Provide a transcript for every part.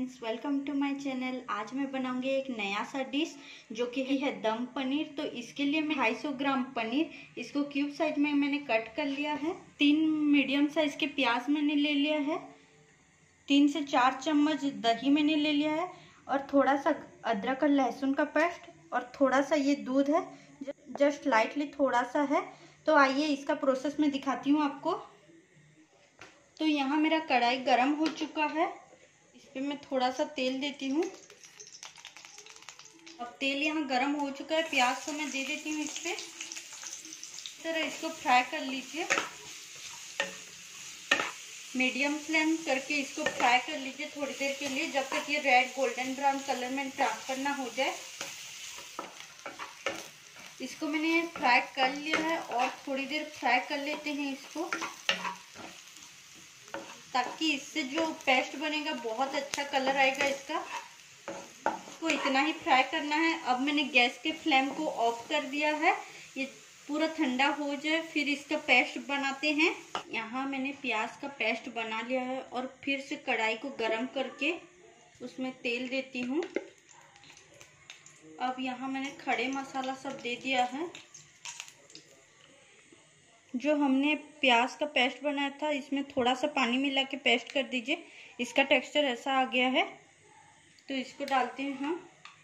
Friends, welcome to my channel. आज मैं बनाऊंगी एक नया सा डिश जो कि है दम पनीर। तो इसके लिए मैं 250 ग्राम पनीर, इसको क्यूब साइज में मैंने कट कर लिया है। 3 मीडियम साइज के प्याज मैंने ले लिया है। 3 से 4 चम्मच दही मैंने ले लिया है और थोड़ा सा अदरक और लहसुन का पेस्ट और थोड़ा सा ये दूध है, जस्ट लाइटली थोड़ा सा है। तो आइए इसका प्रोसेस मैं दिखाती हूँ आपको। तो यहाँ मेरा कढ़ाई गरम हो चुका है, इस पे मैं थोड़ा सा तेल देती हूँ। अब तेल यहाँ गरम हो चुका है, प्याज को मैं दे देती हूँ इस पे। इस तरह इसको फ्राई कर लीजिए, मीडियम फ्लेम करके इसको फ्राई कर लीजिए थोड़ी देर के लिए, जब तक ये रेड गोल्डन ब्राउन कलर में ट्रांसफर ना हो जाए। इसको मैंने फ्राई कर लिया है और थोड़ी देर फ्राई कर लेते हैं इसको, ताकि इससे जो पेस्ट बनेगा बहुत अच्छा कलर आएगा इसका। इसको इतना ही फ्राई करना है। अब मैंने गैस के फ्लेम को ऑफ कर दिया है, ये पूरा ठंडा हो जाए फिर इसका पेस्ट बनाते हैं। यहाँ मैंने प्याज का पेस्ट बना लिया है और फिर से कढ़ाई को गरम करके उसमें तेल देती हूँ। अब यहाँ मैंने खड़े मसाला सब दे दिया है। जो हमने प्याज का पेस्ट बनाया था इसमें थोड़ा सा पानी मिला के पेस्ट कर दीजिए, इसका टेक्सचर ऐसा आ गया है। तो इसको डालते हैं हम।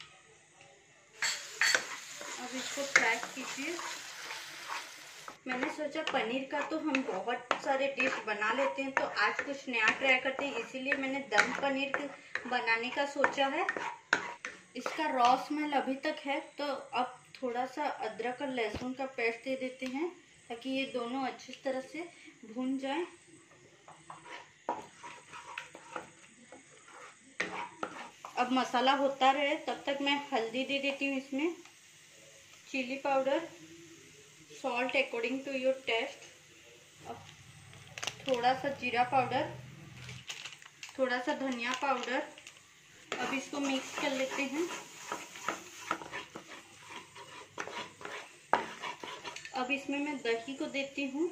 अब इसको फ्राई कीजिए। मैंने सोचा पनीर का तो हम बहुत सारे डिश बना लेते हैं, तो आज कुछ नया ट्राई करते हैं, इसीलिए मैंने दम पनीर बनाने का सोचा है। इसका रॉ स्मेल अभी तक है, तो अब थोड़ा सा अदरक और लहसुन का पेस्ट दे देते हैं ताकि ये दोनों अच्छी तरह से भून जाए। अब मसाला होता रहे तब तक मैं हल्दी दे देती हूँ इसमें, chilli powder, salt according to your taste. अब थोड़ा सा जीरा पाउडर, थोड़ा सा धनिया पाउडर। अब इसको मिक्स कर लेते हैं। अब इसमें मैं दही को देती हूँ।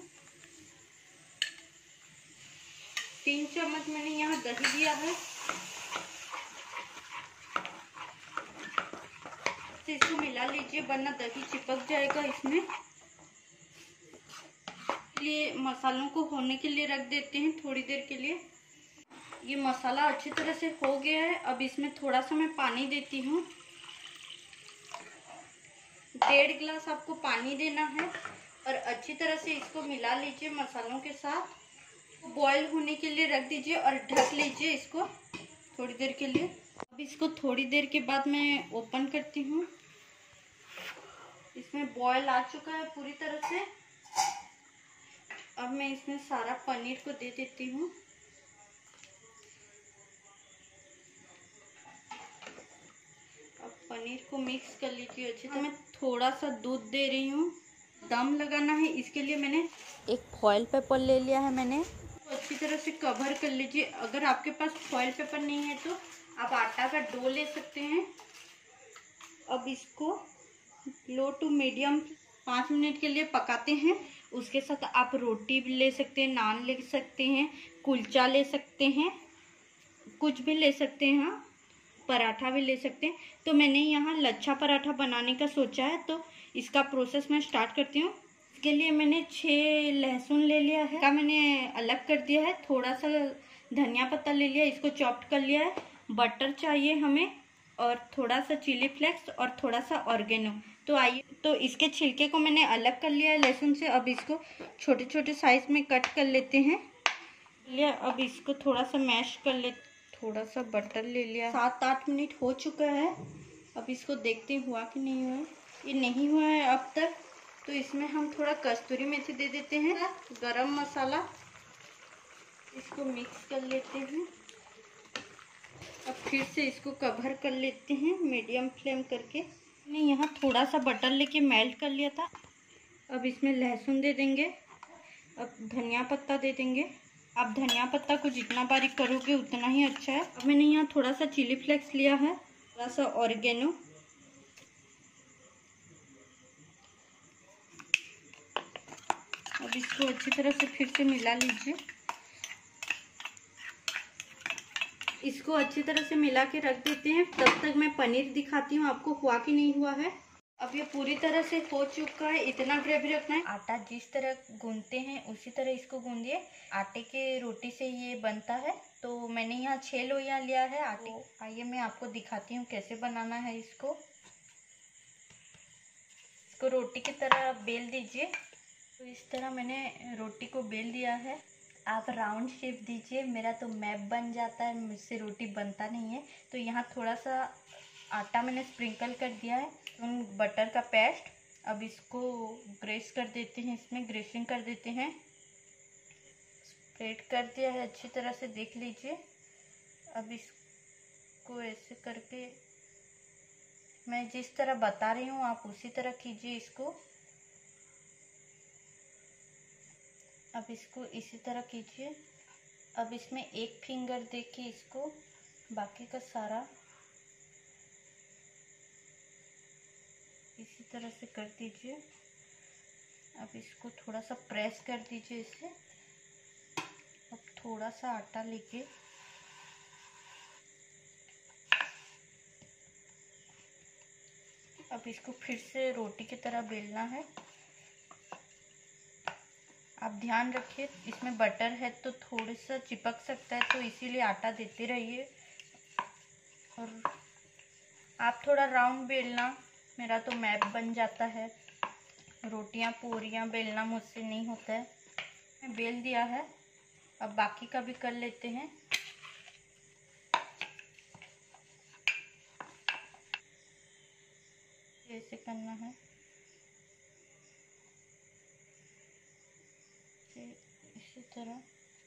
3 चम्मच मैंने यहाँ दही दिया है। तो इसको मिला लीजिए वरना दही चिपक जाएगा इसमें। इसलिए मसालों को होने के लिए रख देते हैं थोड़ी देर के लिए। ये मसाला अच्छी तरह से हो गया है। अब इसमें थोड़ा सा मैं पानी देती हूँ। 1.5 गिलास आपको पानी देना है और अच्छी तरह से इसको मिला लीजिए मसालों के साथ। बॉईल होने के लिए रख दीजिए और ढक लीजिए इसको थोड़ी देर के लिए। अब इसको थोड़ी देर के बाद मैं ओपन करती हूँ। इसमें बॉईल आ चुका है पूरी तरह से। अब मैं इसमें सारा पनीर को दे देती हूँ। अब पनीर को मिक्स कर लीजिए अच्छे से। मैं थोड़ा सा दूध दे रही हूँ। दम लगाना है, इसके लिए मैंने एक फॉइल पेपर ले लिया है। मैंने तो अच्छी तरह से कवर कर लीजिए। अगर आपके पास फॉइल पेपर नहीं है तो आप आटा का डो ले सकते हैं। अब इसको लो टू मीडियम 5 मिनट के लिए पकाते हैं। उसके साथ आप रोटी भी ले सकते हैं, नान ले सकते हैं, कुलचा ले सकते हैं, कुछ भी ले सकते हैं, हाँ, पराठा भी ले सकते हैं। तो मैंने यहाँ लच्छा पराठा बनाने का सोचा है, तो इसका प्रोसेस मैं स्टार्ट करती हूँ। इसके लिए मैंने 6 लहसुन ले लिया है, का मैंने अलग कर दिया है। थोड़ा सा धनिया पत्ता ले लिया, इसको चॉप्ड कर लिया है। बटर चाहिए हमें और थोड़ा सा चिली फ्लेक्स और थोड़ा सा ऑर्गेनो। तो आइए, तो इसके छिलके को मैंने अलग कर लिया है लहसुन से। अब इसको छोटे छोटे साइज में कट कर लेते हैं। अब इसको थोड़ा सा मैश कर ले। थोड़ा सा बटर ले लिया। 7-8 मिनट हो चुका है। अब इसको देखते हुआ कि नहीं हुआ। ये नहीं हुआ है अब तक, तो इसमें हम थोड़ा कस्तूरी मेथी दे देते हैं, गरम मसाला। इसको मिक्स कर लेते हैं। अब फिर से इसको कवर कर लेते हैं मीडियम फ्लेम करके। मैंने यहाँ थोड़ा सा बटर लेके मेल्ट कर लिया था। अब इसमें लहसुन दे देंगे। अब धनिया पत्ता दे देंगे। आप धनिया पत्ता को जितना बारीक करोगे उतना ही अच्छा है। अब मैंने यहाँ थोड़ा सा चिली फ्लेक्स लिया है, थोड़ा सा ऑर्गेनो। अब इसको अच्छी तरह से फिर से मिला लीजिए। इसको अच्छी तरह से मिला के रख देते हैं। तब तक मैं पनीर दिखाती हूँ आपको हुआ कि नहीं हुआ है। अब ये पूरी तरह से हो चुका है। इतना ग्रेवी रखना है। आटा जिस तरह गूंथते हैं उसी तरह इसको गूंदिए। आटे के रोटी से ये बनता है। तो मैंने यहाँ 6 लोइयाँ लिया है आटे। आइए मैं आपको दिखाती हूँ कैसे बनाना है इसको। रोटी की तरह बेल दीजिए। तो इस तरह मैंने रोटी को बेल दिया है। आप राउंड शेप दीजिए। मेरा तो मैप बन जाता है, मुझसे रोटी बनता नहीं है। तो यहाँ थोड़ा सा आटा मैंने स्प्रिंकल कर दिया है, बटर का पेस्ट। अब इसको ग्रेस कर देते हैं, इसमें ग्रेसिंग कर देते हैं। स्प्रेड कर दिया है अच्छी तरह से, देख लीजिए। अब इसको ऐसे करके मैं जिस तरह बता रही हूँ आप उसी तरह कीजिए इसको। अब इसको इसी तरह कीजिए। अब इसमें एक फिंगर देखिए इसको, बाकी का सारा इसी तरह से कर दीजिए। अब इसको थोड़ा सा प्रेस कर दीजिए इसे। अब थोड़ा सा आटा लेके अब इसको फिर से रोटी की तरह बेलना है। आप ध्यान रखिए इसमें बटर है तो थोड़ा सा चिपक सकता है, तो इसीलिए आटा देते रहिए। और आप थोड़ा राउंड बेलना, मेरा तो मैप बन जाता है। रोटियां पूरियां बेलना मुझसे नहीं होता है। मैं बेल दिया है। अब बाकी का भी कर लेते हैं। ऐसे करना है, इसी तरह।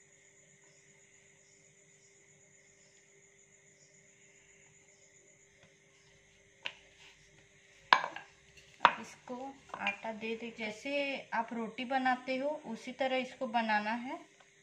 अब इसको आटा दे दे, जैसे आप रोटी बनाते हो उसी तरह इसको बनाना है।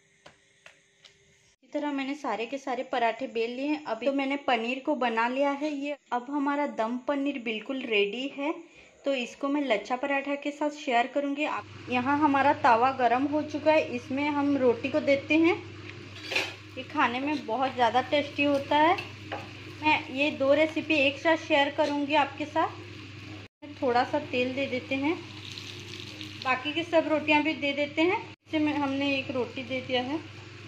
इसी तरह मैंने सारे के सारे पराठे बेल लिए हैं। अब तो मैंने पनीर को बना लिया है ये। अब हमारा दम पनीर बिल्कुल रेडी है। तो इसको मैं लच्छा पराठा के साथ शेयर करूंगी। यहाँ हमारा तवा गरम हो चुका है, इसमें हम रोटी को देते हैं। ये खाने में बहुत ज़्यादा टेस्टी होता है। मैं ये 2 रेसिपी एक साथ शेयर करूंगी आपके साथ। थोड़ा सा तेल दे देते हैं, बाकी की सब रोटियां भी दे देते हैं। इसमें हमने एक रोटी दे दिया है।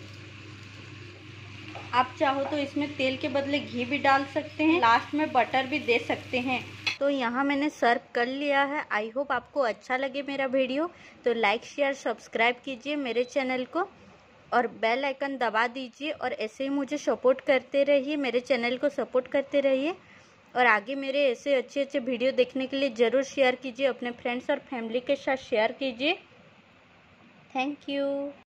आप चाहो तो इसमें तेल के बदले घी भी डाल सकते हैं, लास्ट में बटर भी दे सकते हैं। तो यहाँ मैंने सर्व कर लिया है। आई होप आपको अच्छा लगे मेरा वीडियो। तो लाइक शेयर सब्सक्राइब कीजिए मेरे चैनल को और बेल आइकन दबा दीजिए। और ऐसे ही मुझे सपोर्ट करते रहिए, मेरे चैनल को सपोर्ट करते रहिए। और आगे मेरे ऐसे अच्छे अच्छे वीडियो देखने के लिए ज़रूर शेयर कीजिए, अपने फ्रेंड्स और फैमिली के साथ शेयर कीजिए। Thank you.